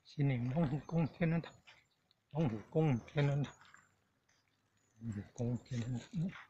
新年龙虎宫天人堂，龙虎宫天人堂，龙虎宫天人堂。